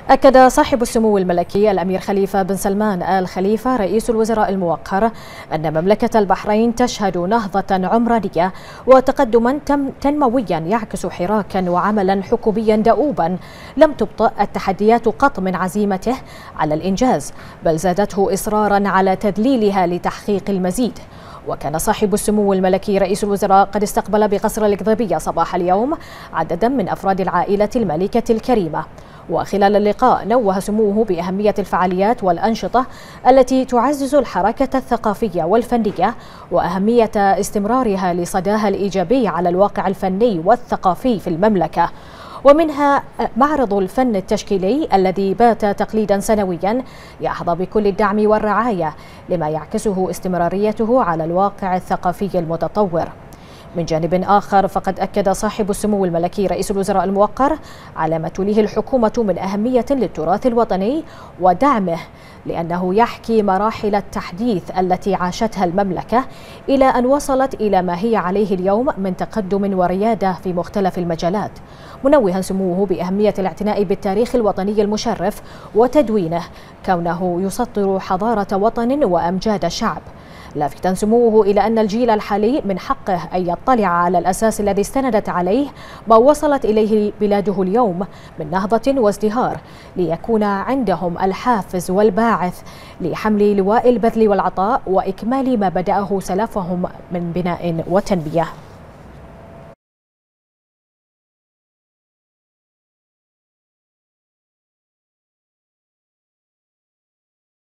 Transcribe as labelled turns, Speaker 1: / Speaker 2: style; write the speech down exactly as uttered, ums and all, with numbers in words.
Speaker 1: أكد صاحب السمو الملكي الأمير خليفة بن سلمان آل خليفة رئيس الوزراء الموقر أن مملكة البحرين تشهد نهضة عمرانية وتقدما تنمويا يعكس حراكا وعملا حكوميا دؤوبا لم تبطئ التحديات قط من عزيمته على الإنجاز، بل زادته إصرارا على تذليلها لتحقيق المزيد. وكان صاحب السمو الملكي رئيس الوزراء قد استقبل بقصر القضيبية صباح اليوم عددا من أفراد العائلة الملكة الكريمة. وخلال اللقاء نوه سموه بأهمية الفعاليات والأنشطة التي تعزز الحركة الثقافية والفنية وأهمية استمرارها لصداها الإيجابي على الواقع الفني والثقافي في المملكة، ومنها معرض الفن التشكيلي الذي بات تقليدا سنويا يحظى بكل الدعم والرعاية لما يعكسه استمراريته على الواقع الثقافي المتطور. من جانب آخر فقد أكد صاحب السمو الملكي رئيس الوزراء الموقر على ما توليه الحكومة من أهمية للتراث الوطني ودعمه، لأنه يحكي مراحل التحديث التي عاشتها المملكة إلى أن وصلت إلى ما هي عليه اليوم من تقدم وريادة في مختلف المجالات، منوها سموه بأهمية الاعتناء بالتاريخ الوطني المشرف وتدوينه كونه يسطر حضارة وطن وأمجاد شعب، لافتا سموه إلى أن الجيل الحالي من حقه أن يطلع على الأساس الذي استندت عليه ما وصلت إليه بلاده اليوم من نهضة وازدهار، ليكون عندهم الحافز والباعث لحمل لواء البذل والعطاء وإكمال ما بدأه سلفهم من بناء وتنمية.